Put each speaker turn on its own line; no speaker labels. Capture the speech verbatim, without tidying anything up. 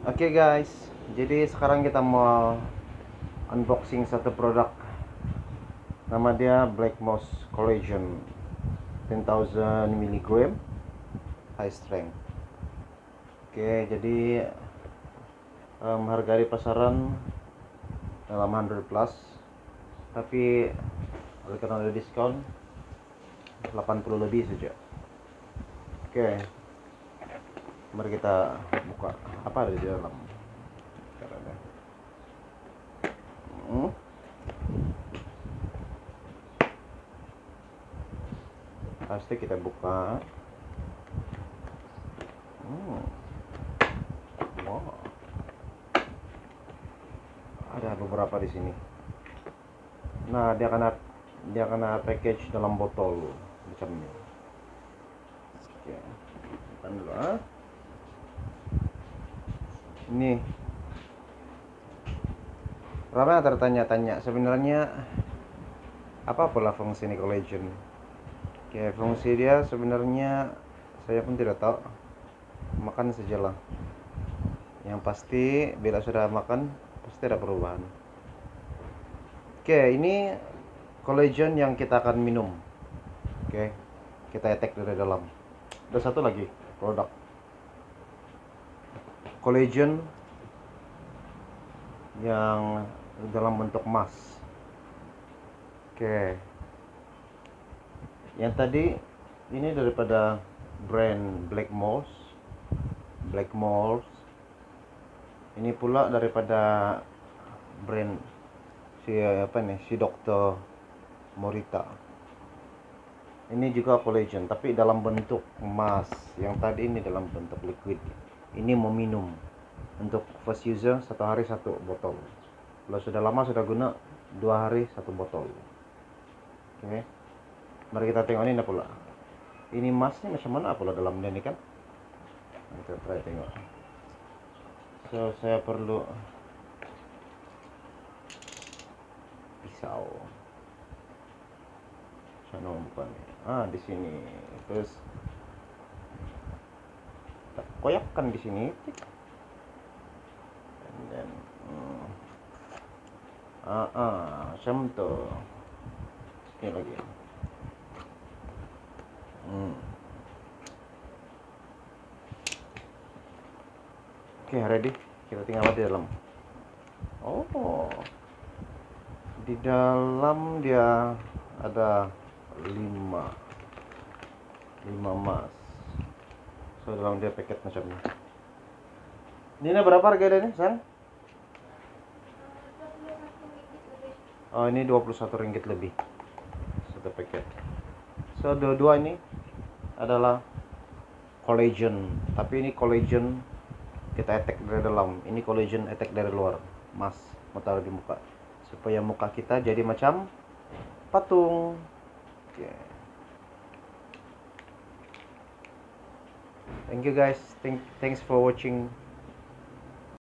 Oke guys, jadi sekarang kita mau unboxing satu produk. Nama dia Black Moss Collagen sepuluh ribu miligram high strength. Oke, jadi um, harga di pasaran dalam seratus plus, tapi oleh karena ada diskon delapan puluh lebih saja. Oke, mari kita buka apa ada di dalam. Hmm. Pasti kita buka. Hmm. Wow. Ada beberapa di sini. Nah, dia kena dia kena package dalam botol macam ini. Oke, bukan dulu ah. Ini ramai tertanya-tanya sebenarnya apa pula fungsi ini collagen. Oke, fungsi dia sebenarnya saya pun tidak tahu. Makan sajalah. Yang pasti bila sudah makan pasti ada perubahan. Oke, ini collagen yang kita akan minum. Oke, kita etek dari dalam. Ada satu lagi produk collagen yang dalam bentuk emas. Oke, yang tadi ini daripada brand Black Moss. Black Moss. Ini pula daripada brand si apa nih si dokter Morita. Ini juga collagen tapi dalam bentuk emas. Yang tadi ini dalam bentuk liquid. Ini mau minum untuk first user satu hari satu botol. Kalau sudah lama sudah guna dua hari satu botol. Oke, mari kita tengok ini pula. Ini emasnya macam mana pula dalamnya ini kan? Kita try tengok. So saya perlu pisau. Sana bukan. Ah, di sini. Terus kita koyakkan di sini. And then, hmm. ah, ah, macam tu. Ini lagi. Hmm. Oke, okay, ready. Kita tinggal di dalam. Oh, di dalam dia ada lima lima emas. So dalam dia paket macam ni. Ini berapa harga ini, Sang? Oh, ini dua puluh satu ringgit lebih satu paket. So dua-dua ini adalah collagen, tapi ini collagen kita etek dari dalam. Ini collagen etek dari luar. Mas mau taruh di muka supaya muka kita jadi macam patung. Oke. Okay. Thank you guys. Thank, thanks for watching.